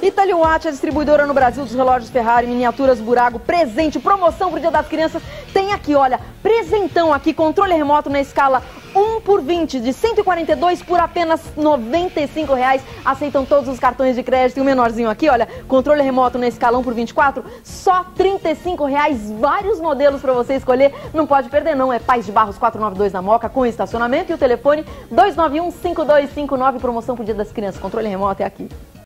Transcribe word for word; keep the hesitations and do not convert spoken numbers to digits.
Italioate, a distribuidora no Brasil dos relógios Ferrari, miniaturas Burago, presente, promoção pro Dia das Crianças. Tem aqui, olha, presentão aqui, controle remoto na escala um por vinte, de cento e quarenta e dois por apenas noventa e cinco reais. Aceitam todos os cartões de crédito. E o menorzinho aqui, olha, controle remoto na escala um por vinte e quatro, só trinta e cinco reais. Vários modelos para você escolher. Não pode perder não, é Paz de Barros quatrocentos e noventa e dois na Moca, com estacionamento. E o telefone dois nove um, cinco dois cinco nove, promoção pro Dia das Crianças. Controle remoto é aqui.